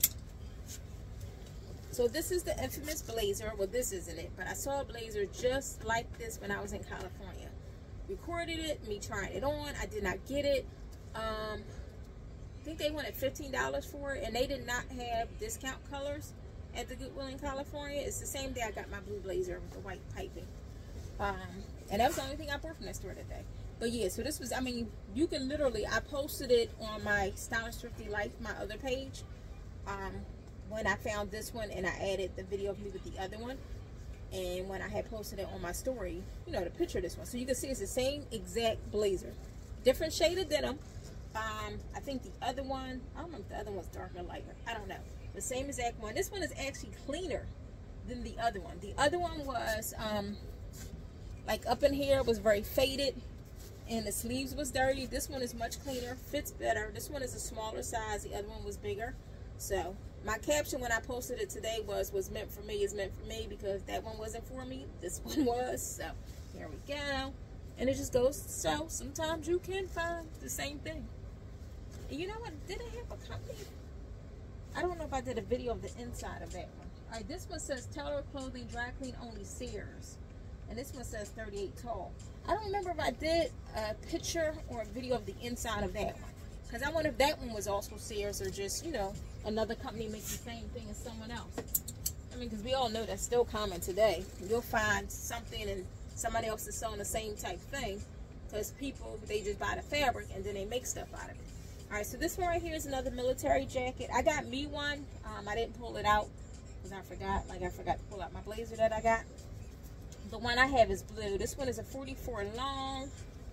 So this is the infamous blazer. Well, this isn't it, but I saw a blazer just like this when I was in California. Recorded it, me trying it on. I did not get it. Um, I think they wanted fifteen dollars for it, and they did not have discount colors at the Goodwill in California. It's the same day I got my blue blazer with the white piping. Um, and that was the only thing I bought from that store today. But yeah, so this was, I mean, you can literally, I posted it on my Stylish Thrifty Life, my other page, um, when I found this one, and I added the video of me with the other one. And when I had posted it on my story, you know, the picture of this one. So you can see it's the same exact blazer. Different shade of denim. Um, I think the other one, I don't know if the other one's darker or lighter. I don't know. The same exact one. This one is actually cleaner than the other one. The other one was, um, like up in here, was very faded. And the sleeves was dirty. This one is much cleaner. Fits better. This one is a smaller size. The other one was bigger. So my caption when I posted it today was, was meant for me is meant for me, because that one wasn't for me. This one was. So here we go. And it just goes, so sometimes you can find the same thing. And you know what? Did I have a company? I don't know if I did a video of the inside of that one. All right, this one says Tailor Clothing Dry Clean Only Sears. And this one says thirty-eight tall. I don't remember if I did a picture or a video of the inside of that one. Because I wonder if that one was also Sears or just, you know, another company makes the same thing as someone else. I mean, because we all know that's still common today. You'll find something and somebody else is selling the same type thing, because people, they just buy the fabric and then they make stuff out of it. All right, so this one right here is another military jacket. I got me one. Um, I didn't pull it out because I forgot. Like, I forgot to pull out my blazer that I got. The one I have is blue. This one is a forty-four long.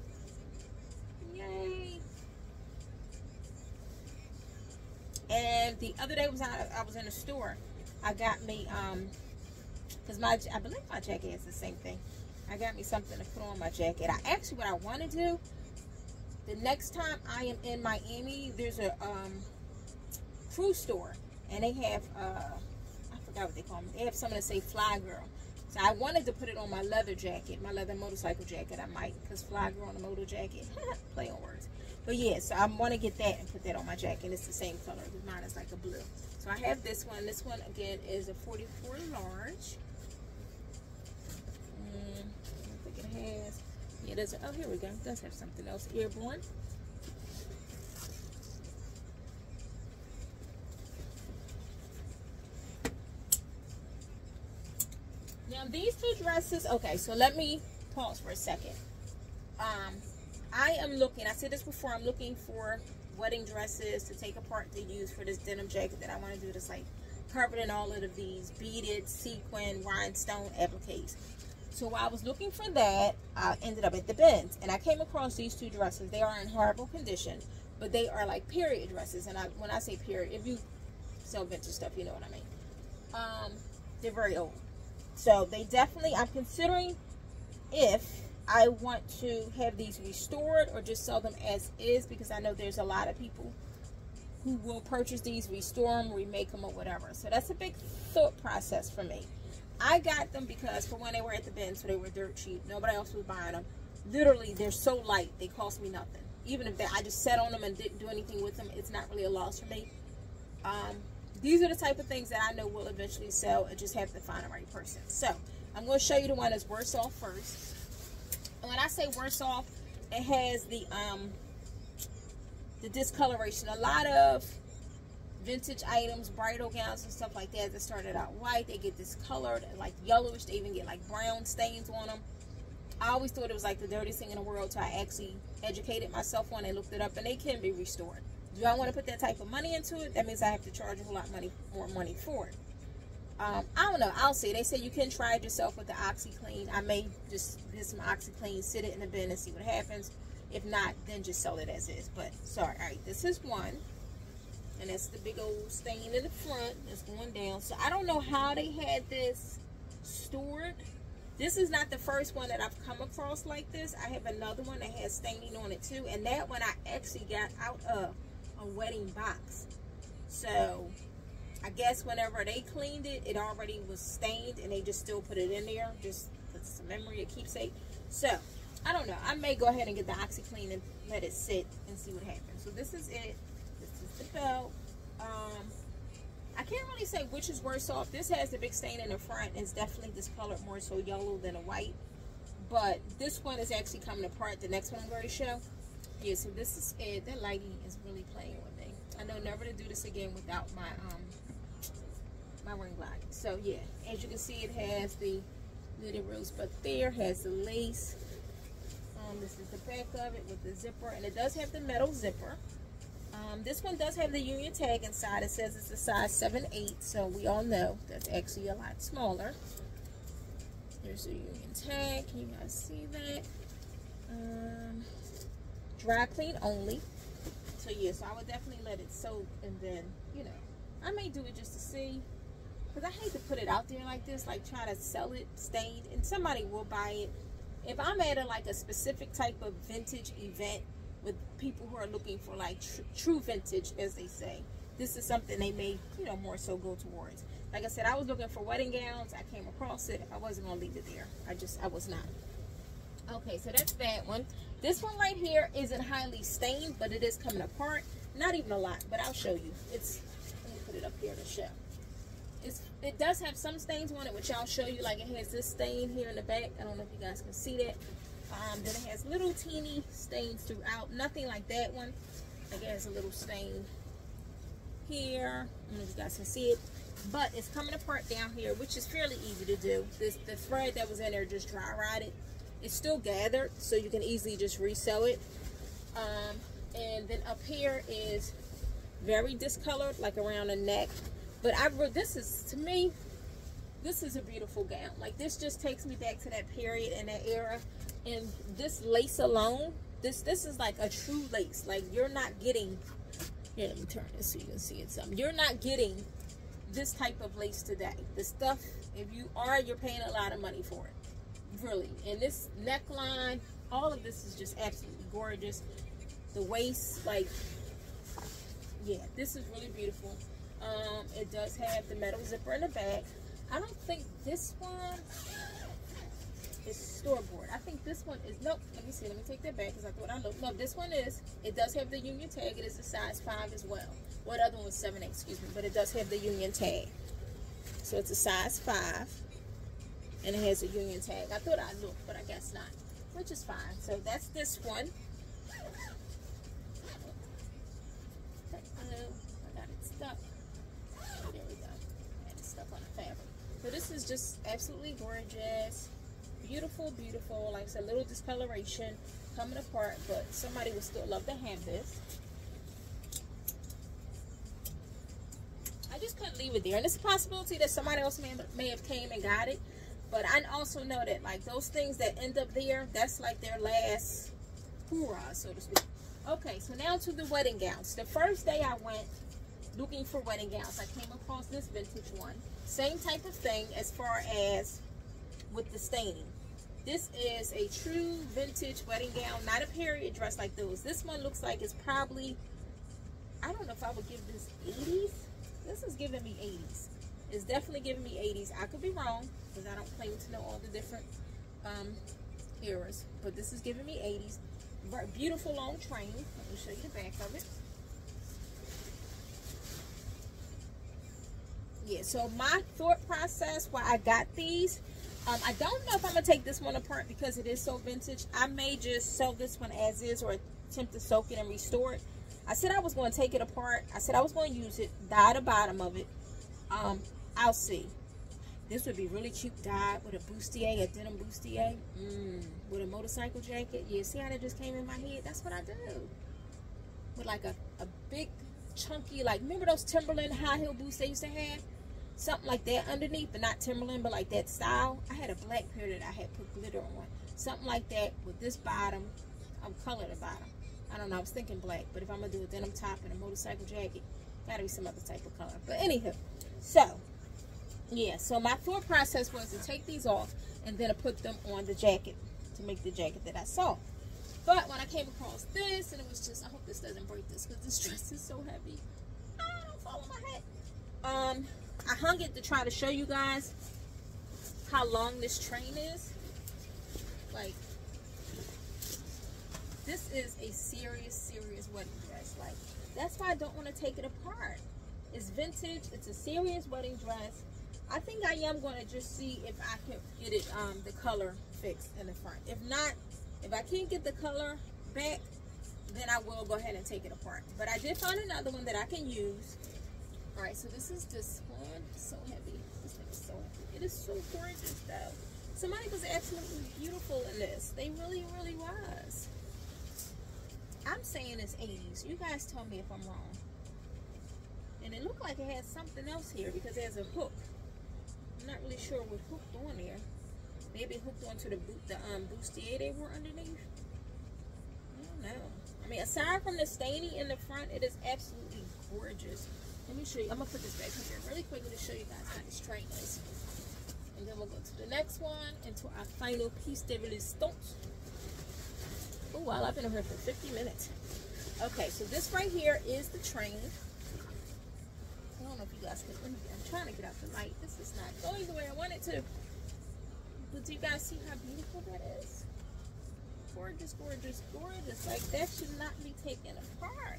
Yay. And the other day was I, I was in the store. I got me, um, because my, I believe my jacket is the same thing. I got me something to put on my jacket. I actually, what I want to do, the next time I am in Miami, there's a um, cruise store. And they have, uh, I forgot what they call them. They have something that say Fly Girl. So I wanted to put it on my leather jacket, my leather motorcycle jacket. I might, because Fly Girl on the motor jacket. Play on words. But yeah, so I want to get that and put that on my jacket. It's the same color. Mine is like a blue. So I have this one. This one, again, is a forty-four large. Mm, I think it has, yeah, there's a, oh, here we go. It does have something else. Airborne. Now, these two dresses, okay, so let me pause for a second. Um, I am looking, I said this before, I'm looking for wedding dresses to take apart to use for this denim jacket that I want to do. That's like covered in all of these beaded, sequin, rhinestone appliques. So while I was looking for that, I ended up at the bins, and I came across these two dresses. They are in horrible condition, but they are like period dresses. And I, when I say period, if you sell vintage stuff, you know what I mean. Um, they're very old. So they definitely, I'm considering if I want to have these restored or just sell them as is, because I know there's a lot of people who will purchase these, restore them, remake them, or whatever. So that's a big thought process for me. I got them because, for when they were at the bin, so they were dirt cheap. Nobody else was buying them. Literally, they're so light, they cost me nothing. Even if they, I just sat on them and didn't do anything with them, it's not really a loss for me. Um, these are the type of things that I know will eventually sell. I just have to find the right person. So I'm going to show you the one that's worse off first. And when I say worse off, it has the um the discoloration. A lot of vintage items, bridal gowns and stuff like that that started out white, they get discolored, like yellowish. They even get like brown stains on them. I always thought it was like the dirtiest thing in the world, so I actually educated myself on it, looked it up, and they can be restored. Do I want to put that type of money into it? That means I have to charge a whole lot money, more money for it. Um, I don't know. I'll see. They say you can try it yourself with the OxyClean. I may just get some OxyClean, sit it in the bin, and see what happens. If not, then just sell it as is. But, sorry. All right, this is one. And that's the big old stain in the front that's going down. So, I don't know how they had this stored. This is not the first one that I've come across like this. I have another one that has staining on it, too. And that one I actually got out of a wedding box. So, I guess whenever they cleaned it, it already was stained, and they just still put it in there, just it's a memory, a keepsake. So, I don't know. I may go ahead and get the OxyClean and let it sit and see what happens. So, this is it. This is the belt. Um, I can't really say which is worse off. This has the big stain in the front, and it's definitely discolored more so yellow than a white. But this one is actually coming apart. The next one I'm going to show. Yeah, so this is it. That lighting is really playing with me. I know never to do this again without my um my ring light. So yeah, as you can see, it has the little rosebud there, has the lace. Um, this is the back of it with the zipper, and it does have the metal zipper. Um, this one does have the union tag inside. It says it's a size seven eight, so we all know that's actually a lot smaller. There's the union tag. Can you guys see that? Um, dry clean only. So yeah, so I would definitely let it soak, and then, you know, I may do it just to see, because I hate to put it out there like this, like try to sell it stained, and somebody will buy it. If I'm at a, like a specific type of vintage event with people who are looking for like tr true vintage, as they say, this is something they may, you know, more so go towards. Like I said, I was looking for wedding gowns. I came across it. I wasn't going to leave it there. I just, I was not. Okay, so that's that one. This one right here isn't highly stained, but it is coming apart. Not even a lot, but I'll show you. It's, let me put it up here to show. It's, it does have some stains on it, which I'll show you. Like it has this stain here in the back. I don't know if you guys can see that. Um, then it has little teeny stains throughout. Nothing like that one. Like it has a little stain here. I don't know if you guys can see it. but it's coming apart down here, which is fairly easy to do. This the thread that was in there just dry rotted. It's still gathered, so you can easily just resell it. Um, and then up here is very discolored, like around the neck. But I this is, to me, this is a beautiful gown. Like, this just takes me back to that period and that era. And this lace alone, this this is like a true lace. Like, you're not getting, here, let me turn this so you can see it some. You're not getting this type of lace today. The stuff, if you are, you're paying a lot of money for it. Really. And this neckline, all of this is just absolutely gorgeous. The waist, like, yeah, this is really beautiful. Um, it does have the metal zipper in the back. I don't think this one is store-bought. I think this one is, nope, let me see, let me take that back because I thought I looked. No, this one is, it does have the union tag. It is a size five as well. What other one was seven eight, excuse me, but it does have the union tag. So it's a size five, and it has a union tag. I thought I looked, but I guess not, which is fine. So that's this one. I got it stuck. There we go. I had it stuck on the fabric. So this is just absolutely gorgeous. Beautiful, beautiful. Like I said, a little discoloration coming apart, but somebody would still love to have this. I just couldn't leave it there. And it's a possibility that somebody else may, may have came and got it. But I also know that, like, those things that end up there, that's like their last hoorah, so to speak. Okay, so now to the wedding gowns. The first day I went looking for wedding gowns, I came across this vintage one. Same type of thing as far as with the staining. This is a true vintage wedding gown, not a period dress like those. This one looks like it's probably, I don't know if I would give this eighties. This is giving me eighties. It's definitely giving me eighties. I could be wrong because I don't claim to know all the different um, eras, but this is giving me eighties. Beautiful long train. Let me show you the back of it. Yeah, so my thought process why I got these, um, I don't know if I'm going to take this one apart because it is so vintage. I may just sell this one as is or attempt to soak it and restore it. I said I was going to take it apart. I said I was going to use it, dye the bottom of it. Um, I'll see. This would be really cute dyed with a bustier, a denim bustier, mm, with a motorcycle jacket. Yeah, see how that just came in my head? That's what I do. With like a, a big, chunky, like, remember those Timberland high heel boots they used to have? Something like that underneath, but not Timberland, but like that style. I had a black pair that I had put glitter on. Something like that with this bottom. I'm color the bottom. I don't know, I was thinking black, but if I'm going to do a denim top and a motorcycle jacket, gotta be some other type of color. But anywho, so, yeah, so my thought process was to take these off and then to put them on the jacket to make the jacket that I saw. But when I came across this, and it was just, I hope this doesn't break this because this dress is so heavy. Ah, don't fall on my head. Um, I hung it to try to show you guys how long this train is. Like, this is a serious, serious wedding dress. Like, that's why I don't want to take it apart. It's vintage. It's a serious wedding dress. I think I am going to just see if I can get it, um, the color fixed in the front. If not, if I can't get the color back, then I will go ahead and take it apart. But I did find another one that I can use. All right, so this is this one. So heavy. This thing is so heavy. It is so gorgeous, though. Somebody was absolutely beautiful in this. They really, really was. I'm saying it's eighties. You guys tell me if I'm wrong. And it looked like it had something else here because there's a hook. I'm not really sure what hooked on there. Maybe it hooked onto the boot, the um, bustier they were underneath. I don't know. I mean, aside from the staining in the front, it is absolutely gorgeous. Let me show you. I'm gonna put this back up here really quickly to show you guys how this train is. And then we'll go to the next one and to our final piece de resistance. Oh wow, I've been over here for fifty minutes. Okay, so this right here is the train. I don't know if you guys can. I'm trying to get out the light. This is not going the way I want it to. But do you guys see how beautiful that is? Gorgeous, gorgeous, gorgeous. Like, that should not be taken apart.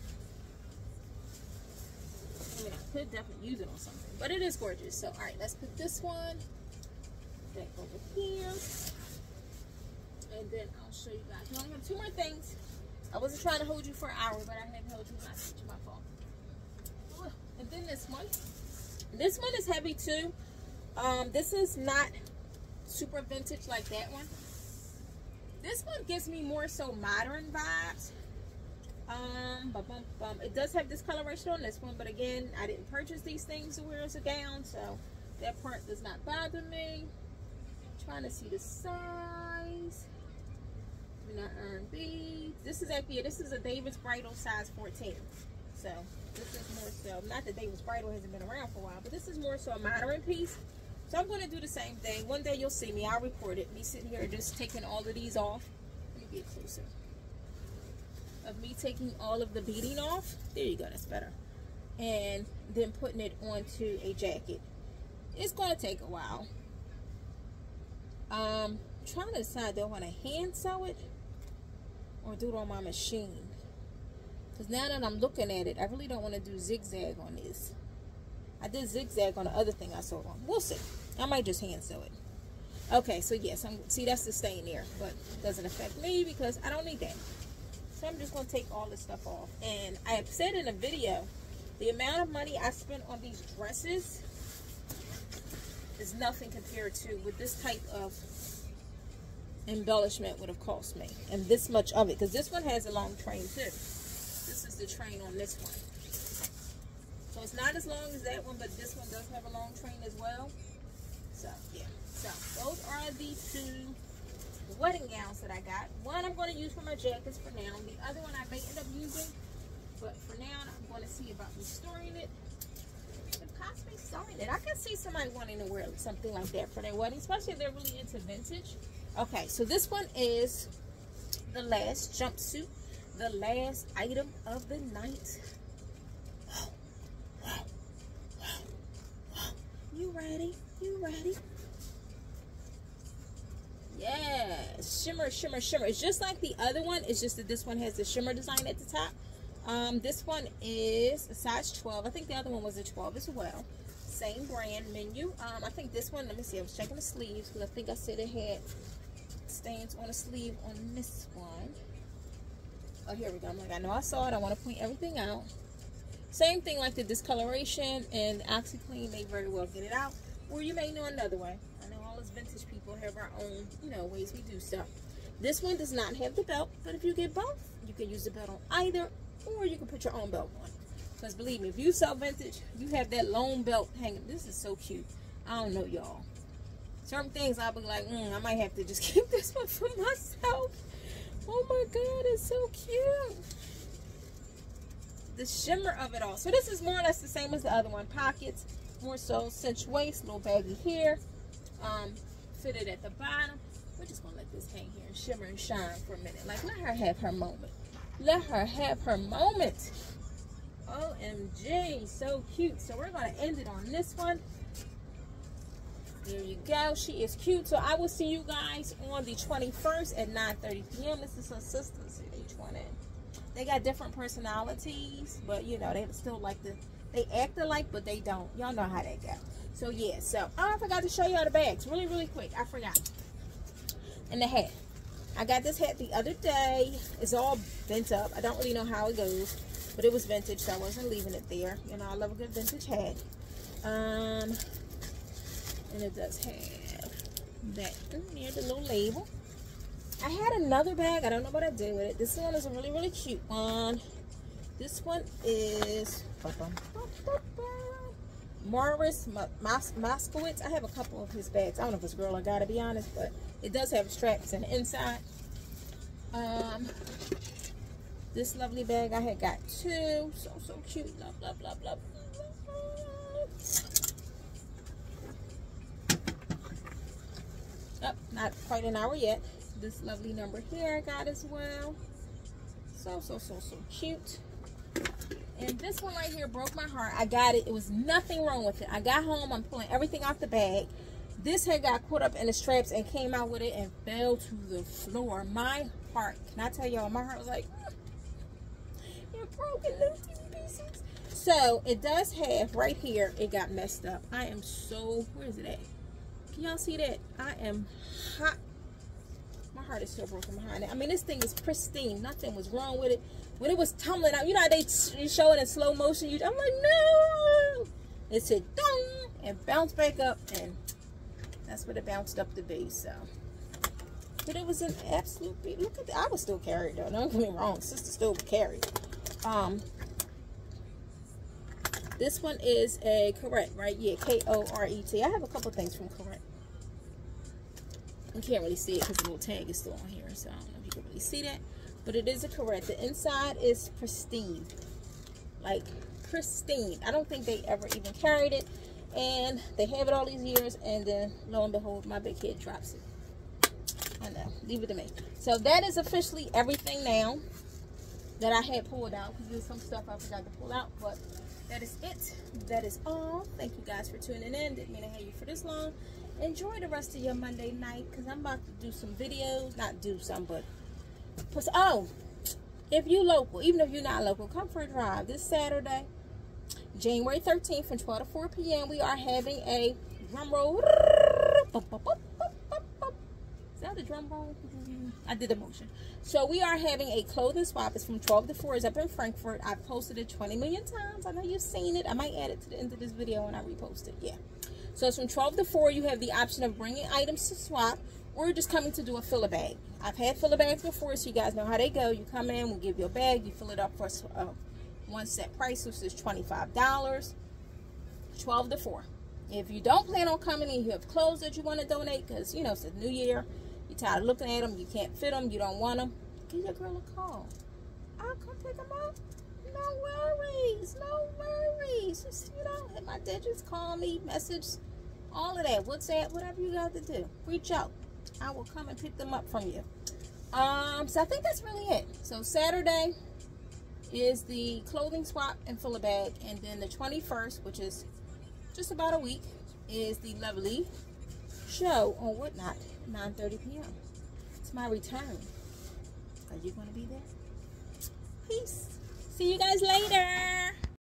I mean, I could definitely use it on something, but it is gorgeous. So, all right, let's put this one back over here. And then I'll show you guys. We only have two more things. I wasn't trying to hold you for an hour, but I have held you hostage. My fault. And then this one. This one is heavy too. Um, this is not super vintage like that one. This one gives me more so modern vibes. Um, bum, bum, bum. It does have discoloration on this one, but again, I didn't purchase these things to wear as a gown, so that part does not bother me. I'm trying to see the size. Do not earn beads. This is actually, this is a David's Bridal size fourteen. So this is more so, not that David's Bridal hasn't been around for a while, but this is more so a modern piece. So I'm going to do the same thing. One day you'll see me. I'll report it. Me sitting here just taking all of these off. Let me get closer. Of me taking all of the beading off. There you go. That's better. And then putting it onto a jacket. It's going to take a while. Um, I'm trying to decide, do I want to hand sew it or do it on my machine? Because now that I'm looking at it, I really don't want to do zigzag on this. I did zigzag on the other thing I sewed on. We'll see. I might just hand sew it. Okay, so yes, I'm see that's the stain there, but it doesn't affect me because I don't need that. So I'm just gonna take all this stuff off. And I have said in a video, the amount of money I spent on these dresses is nothing compared to what this type of embellishment would have cost me. And this much of it, because this one has a long train too. This is the train on this one. So it's not as long as that one, but this one does have a long train as well. So, yeah. So, those are the two wedding gowns that I got. One I'm going to use for my jackets for now. The other one I may end up using. But for now, I'm going to see about restoring it. And possibly sewing it. I can see somebody wanting to wear something like that for their wedding, especially if they're really into vintage. Okay, so this one is the last jumpsuit. The last item of the night. You ready? You ready? Yeah. Shimmer, shimmer, shimmer. It's just like the other one. It's just that this one has the shimmer design at the top. Um, this one is a size twelve. I think the other one was a twelve as well. Same brand menu. Um, I think this one, let me see. I was checking the sleeves because I think I said it had stains on the sleeve on this one. Oh, here we go. I'm like, I know I saw it. I want to point everything out. Same thing like the discoloration and the OxyClean may very well get it out. Or you may know another way. I know all us vintage people have our own, you know, ways we do stuff. This one does not have the belt, but if you get both, you can use the belt on either, or you can put your own belt on. Because believe me, if you sell vintage, you have that lone belt hanging. This is so cute. I don't know, y'all. Certain things I'll be like, mm, I might have to just keep this one for myself. Oh my God, it's so cute. The shimmer of it all. So this is more or less the same as the other one. Pockets, more so cinch waist, little baggy here. Um, fitted at the bottom. We're just gonna let this hang here and shimmer and shine for a minute. Like, let her have her moment. Let her have her moment. O M G, so cute. So we're gonna end it on this one. There you go. She is cute. So I will see you guys on the twenty-first at nine thirty p m This is her sister. See each one in. They got different personalities, but you know, they still like the, they act alike, but they don't. Y'all know how they go. So yeah, so oh, I forgot to show y'all the bags really, really quick. I forgot. And the hat. I got this hat the other day. It's all bent up. I don't really know how it goes, but it was vintage, so I wasn't leaving it there. You know, I love a good vintage hat. Um, and it does have that near the little label. I had another bag. I don't know what I did with it. This one is a really, really cute one. This one is Morris Mos Moskowitz. I have a couple of his bags. I don't know if it's girl or guy, to be honest, but it does have straps in the inside. Um, this lovely bag I had got two. So, so cute. Love, love, love, love. Oh, not quite an hour yet. This lovely number here I got as well. So, so, so, so cute. And this one right here broke my heart. I got it. It was nothing wrong with it. I got home. I'm pulling everything off the bag. This had got caught up in the straps and came out with it and fell to the floor. My heart, can I tell y'all, my heart was like, you're broken into pieces. So, it does have right here, it got messed up. I am so, where is it at? Can y'all see that? I am hot. My heart is so broken behind it. I mean, this thing is pristine. Nothing was wrong with it. When it was tumbling out, you know how they show it in slow motion? You, I'm like, no. It said, don't. and bounced back up, and that's what it bounced up to be. So, but it was an absolute beat. Look at that. I was still carried though. Don't get me wrong, sister still carried. Um, this one is a Correct, right? Yeah, K O R E T. I have a couple things from Correct. You can't really see it because the little tag is still on here, so I don't know if you can really see that. But it is a Correct. The inside is pristine, like pristine. I don't think they ever even carried it, and they have it all these years, and then lo and behold, my big kid drops it. I know, leave it to me. So that is officially everything now that I had pulled out, because there's some stuff I forgot to pull out, but that is it. That is all. Thank you guys for tuning in. Didn't mean to have you for this long. Enjoy the rest of your Monday night, because I'm about to do some videos. Not do some, but oh, if you local, even if you're not local, come for a drive this Saturday, January thirteenth from twelve to four P M We are having a drum roll. Is that the drum roll? I did the motion. So we are having a clothing swap. It's from twelve to four. It's up in Frankfurt. I've posted it twenty million times. I know you've seen it. I might add it to the end of this video when I repost it. Yeah. So it's from twelve to four. You have the option of bringing items to swap, or just coming to do a fill a bag. I've had fill a bags before, so you guys know how they go. You come in, we'll give you a bag, you fill it up for uh, one set price, which is twenty-five dollars, twelve to four. If you don't plan on coming and you have clothes that you want to donate, because, you know, it's a new year, you're tired of looking at them, you can't fit them, you don't want them, give your girl a call. I'll come pick them up. No worries, no worries. Just, you know, hit my digits, call me, message, all of that, WhatsApp, whatever you got to do. Reach out. I will come and pick them up from you. Um, so I think that's really it. So Saturday is the clothing swap and fill a bag, and then the twenty-first, which is just about a week, is the lovely show on WhatNot, nine thirty P M It's my return. Are you going to be there? Peace. See you guys later.